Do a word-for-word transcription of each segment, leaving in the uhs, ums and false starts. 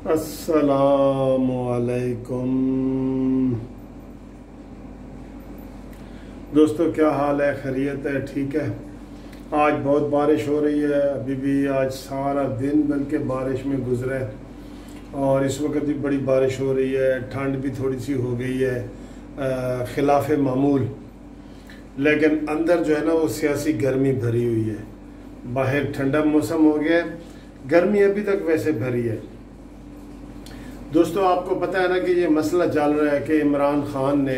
अस्सलामुअलैकुम दोस्तों, क्या हाल है? खैरियत है? ठीक है। आज बहुत बारिश हो रही है, अभी भी आज सारा दिन बल्कि बारिश में गुजरा है और इस वक्त भी बड़ी बारिश हो रही है। ठंड भी थोड़ी सी हो गई है खिलाफ मामूल, लेकिन अंदर जो है ना वो सियासी गर्मी भरी हुई है। बाहर ठंडा मौसम हो गया, गर्मी अभी तक वैसे भरी है। दोस्तों, आपको पता है ना कि ये मसला चल रहा है कि इमरान खान ने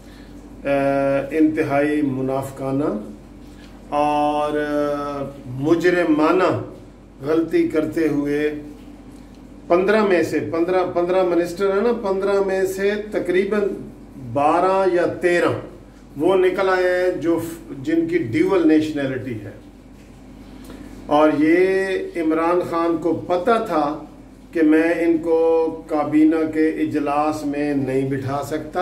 इंतहाई मुनाफिकाना और मुजरिमाना गलती करते हुए पंद्रह में से पंद्रह पंद्रह मिनिस्टर है ना, पंद्रह में से तकरीबन बारह या तेरह वो निकल आए हैं जो जिनकी ड्यूअल नेशनैलिटी है। और ये इमरान खान को पता था कि मैं इनको काबीना के इजलास में नहीं बिठा सकता,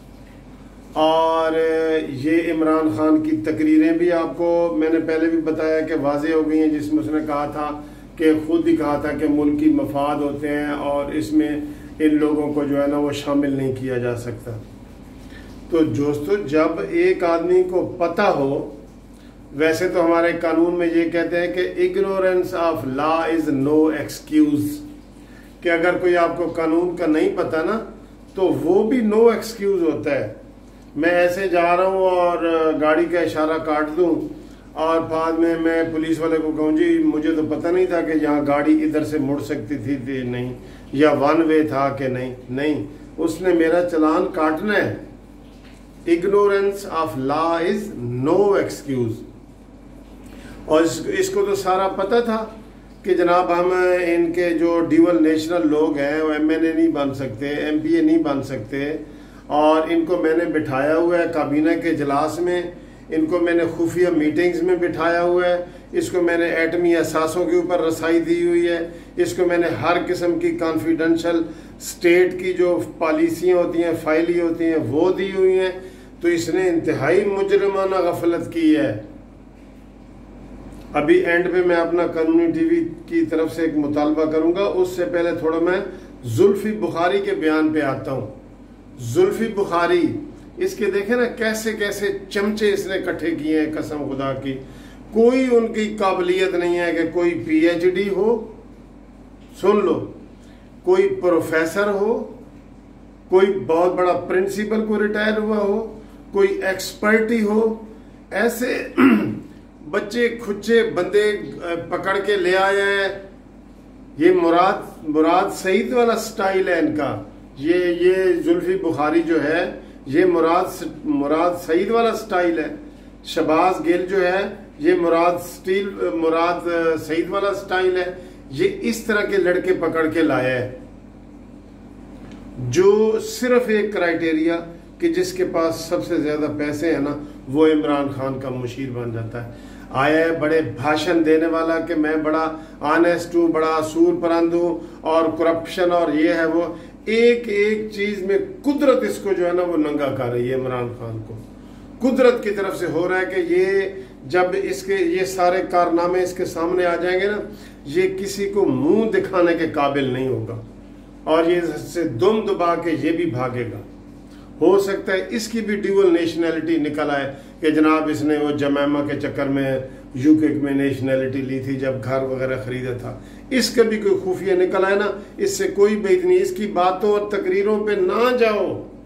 और ये इमरान खान की तकरीरें भी आपको मैंने पहले भी बताया कि वाज़ेह हो गई हैं, जिसमें उसने कहा था कि खुद ही कहा था कि मुल्की मफाद होते हैं और इसमें इन लोगों को जो है ना वो शामिल नहीं किया जा सकता। तो दोस्तों, जब एक आदमी को पता हो, वैसे तो हमारे कानून में ये कहते हैं कि ignorance of law is no excuse, कि अगर कोई आपको कानून का नहीं पता ना तो वो भी नो एक्सक्यूज होता है। मैं ऐसे जा रहा हूँ और गाड़ी का इशारा काट दूं और बाद में मैं पुलिस वाले को कहूँ जी मुझे तो पता नहीं था कि यहाँ गाड़ी इधर से मुड़ सकती थी, थी नहीं, या वन वे था कि नहीं नहीं उसने मेरा चालान काटना है। Ignorance of law is no excuse. और इस, इसको तो सारा पता था कि जनाब हम इनके जो ड्यूअल नेशनल लोग हैं वो एम एन ए नहीं बन सकते, एम पी ए नहीं बन सकते, और इनको मैंने बिठाया हुआ है काबीना के इजलास में, इनको मैंने खुफिया मीटिंग्स में बिठाया हुआ है, इसको मैंने एटमी असासों के ऊपर रसाई दी हुई है, इसको मैंने हर किस्म की कॉन्फिडेंशियल स्टेट की जो पॉलिसियाँ होती हैं, फाइली होती हैं, वो दी हुई हैं। तो इसने इंतहाई मुजरिमाना गफलत की है। अभी एंड पे मैं अपना कानूनी टीवी की तरफ से एक मुतालबा करूंगा, उससे पहले थोड़ा मैं जुल्फी बुखारी के बयान पे आता हूँ। जुल्फी बुखारी, इसके देखे ना कैसे कैसे चमचे इसने इकट्ठे किए हैं, कसम खुदा की। कोई उनकी काबिलियत नहीं है कि कोई पी एच डी हो, सुन लो, कोई प्रोफेसर हो, कोई बहुत बड़ा प्रिंसिपल को रिटायर हुआ हो, कोई एक्सपर्टी हो। ऐसे बच्चे खुच्चे बंदे पकड़ के ले आए हैं। ये मुराद मुराद सईद वाला स्टाइल है इनका। ये ये जुल्फी बुखारी जो है ये मुराद मुराद सईद वाला स्टाइल है। शहबाज गिल जो है ये मुराद स्टील मुराद सईद वाला स्टाइल है। ये इस तरह के लड़के पकड़ के लाया है जो सिर्फ एक क्राइटेरिया कि जिसके पास सबसे ज्यादा पैसे है ना वो इमरान खान का मुशीर बन जाता है। आया है बड़े भाषण देने वाला कि मैं बड़ा ऑनेस्ट हूँ, बड़ा असूल परंद हूँ और करप्शन और ये है वो। एक एक चीज में कुदरत इसको जो है ना वो नंगा कर रही है। इमरान खान को कुदरत की तरफ से हो रहा है कि ये जब इसके ये सारे कारनामे इसके सामने आ जाएंगे ना, ये किसी को मुंह दिखाने के काबिल नहीं होगा और ये से दुम दुबा के ये भी भागेगा। हो सकता है इसकी भी ड्यूअल नेशनैलिटी निकल आए कि जनाब इसने वो जमैमा के चक्कर में यूके में नेशनैलिटी ली थी जब घर वगैरह खरीदा था। इसका भी कोई खुफिया निकल आए ना, इससे कोई बेद नहीं। इसकी बातों और तकरीरों पे ना जाओ।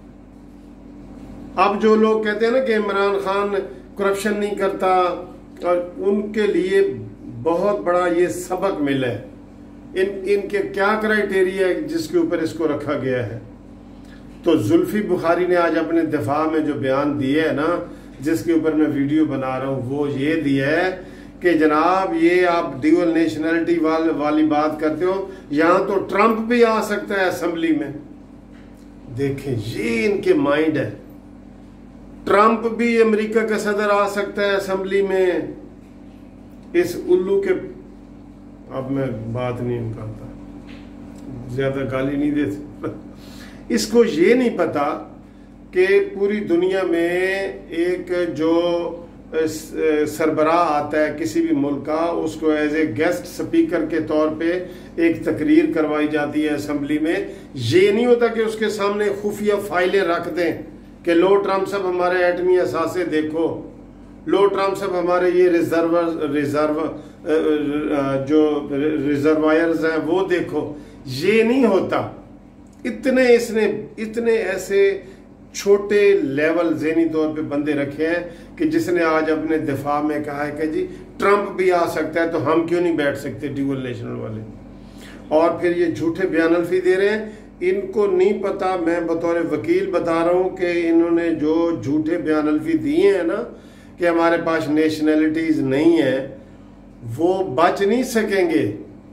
अब जो लोग कहते हैं ना कि इमरान खान करप्शन नहीं करता, और उनके लिए बहुत बड़ा ये सबक मिला है। इन इनके क्या क्राइटेरिया है जिसके ऊपर इसको रखा गया है। तो जुल्फी बुखारी ने आज अपने दिफा में जो बयान दिए है ना, जिसके ऊपर मैं वीडियो बना रहा हूं, वो ये दिया है कि जनाब ये आप ड्यूअल नेशनैलिटी वाल, वाली बात करते हो, यहां तो ट्रंप भी आ सकता है असेंबली में। देखें, ये इनके माइंड है। ट्रंप भी अमेरिका का सदर आ सकता है असेंबली में। इस उल्लू के, अब मैं बात नहीं करता, ज्यादा गाली नहीं दे सकता। इसको ये नहीं पता कि पूरी दुनिया में एक जो सरबराह आता है किसी भी मुल्क का, उसको एज ए गेस्ट स्पीकर के तौर पे एक तकरीर करवाई जाती है असेंबली में। ये नहीं होता कि उसके सामने खुफिया फाइलें रख दें कि लो ट्रम्प साहब हमारे एटमी असासे देखो, लो ट्रम्प साहब हमारे ये रिजर्व रिजर्व जो रिजर्वायर्स हैं वो देखो। ये नहीं होता। इतने इसने इतने ऐसे छोटे लेवल ज़हनी तौर पे बंदे रखे हैं कि जिसने आज अपने दिफा में कहा है कि जी ट्रंप भी आ सकता है तो हम क्यों नहीं बैठ सकते ड्यूअल नेशनल वाले। और फिर ये झूठे बयानल्फी दे रहे हैं। इनको नहीं पता, मैं बतौर वकील बता रहा हूँ कि इन्होंने जो झूठे बयानल्फी दिए हैं ना कि हमारे पास नेशनैलिटीज नहीं है, वो बच नहीं सकेंगे,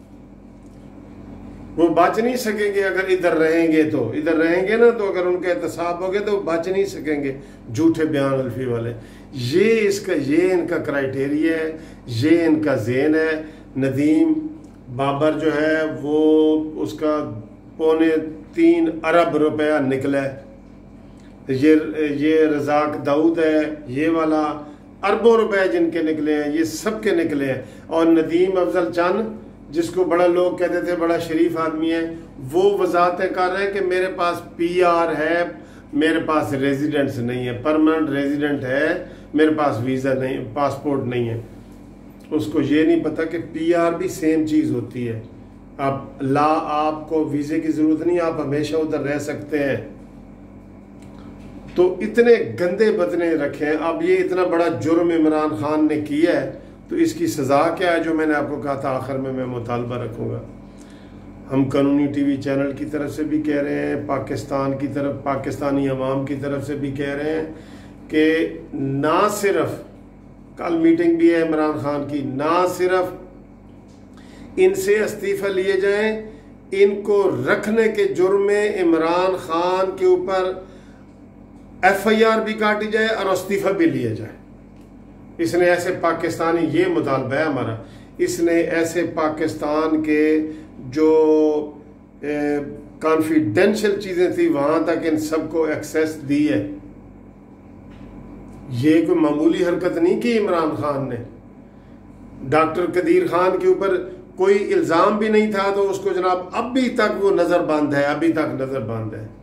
वो बच नहीं सकेंगे अगर इधर रहेंगे। तो इधर रहेंगे ना तो अगर उनका एहतसाब हो गया तो बच नहीं सकेंगे झूठे बयान अल्फी वाले। ये इसका ये इनका क्राइटेरिया है, ये इनका ज़ेन है। नदीम बाबर जो है वो उसका पौने तीन अरब रुपया निकला है। ये ये रजाक दाऊद है, ये वाला अरबों रुपए जिनके निकले हैं, ये सबके निकले हैं। और नदीम अफजल चंद जिसको बड़ा लोग कहते थे बड़ा शरीफ आदमी है, वो वजाहतें कर रहे हैं कि मेरे पास पी आर है, मेरे पास रेजिडेंस नहीं है, परमानेंट रेजिडेंट है, मेरे पास वीज़ा नहीं, पासपोर्ट नहीं है। उसको ये नहीं पता कि पी आर भी सेम चीज़ होती है। आप ला आपको वीज़े की ज़रूरत नहीं, आप हमेशा उधर रह सकते हैं। तो इतने गंदे बदने रखे हैं। अब ये इतना बड़ा जुर्म इमरान खान ने किया है तो इसकी सज़ा क्या है, जो मैंने आपको कहा था आखिर में मैं मुतालबा रखूँगा। हम कानूनी टीवी चैनल की तरफ से भी कह रहे हैं, पाकिस्तान की तरफ पाकिस्तानी अवाम की तरफ से भी कह रहे हैं कि ना सिर्फ कल मीटिंग भी है इमरान खान की, ना सिर्फ इनसे इस्तीफ़ा लिए जाएं, इनको रखने के जुर्म में इमरान खान के ऊपर एफ आई आर भी काटी जाए और इस्तीफ़ा भी लिया जाए। इसने ऐसे पाकिस्तानी, ये मुतालबा है हमारा, इसने ऐसे पाकिस्तान के जो कॉन्फिडेंशियल चीज़ें थी वहाँ तक इन सबको एक्सेस दी है। ये कोई मामूली हरकत नहीं की इमरान खान ने। डॉक्टर कदीर खान के ऊपर कोई इल्ज़ाम भी नहीं था तो उसको जनाब अभी तक वो नज़रबंद है, अभी तक नज़रबंद है।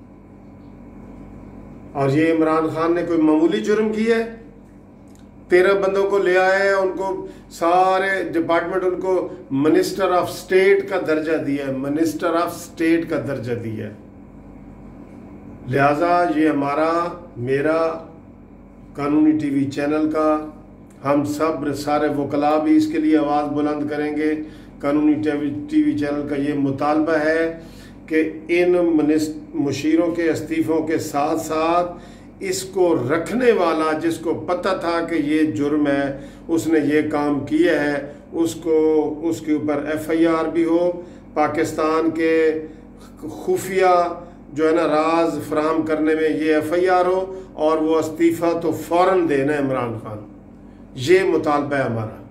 और ये इमरान खान ने कोई मामूली जुर्म किया है? तेरह बंदों को ले आया है, उनको सारे डिपार्टमेंट उनको मिनिस्टर ऑफ स्टेट का दर्जा दिया है, मिनिस्टर ऑफ स्टेट का दर्जा दिया है। लिहाजा ये हमारा मेरा कानूनी टीवी चैनल का, हम सब सारे वकला भी इसके लिए आवाज़ बुलंद करेंगे। कानूनी टीवी चैनल का ये मुतालबा है कि इन मुशीरों के इस्तीफ़ों के साथ साथ इसको रखने वाला जिसको पता था कि ये जुर्म है, उसने ये काम किया है, उसको उसके ऊपर एफ आई आर भी हो, पाकिस्तान के खुफिया जो है ना राज फराहम करने में ये एफ आई आर हो और वो इस्तीफ़ा तो फ़ौरन देना है इमरान खान। ये मुतालबा है हमारा।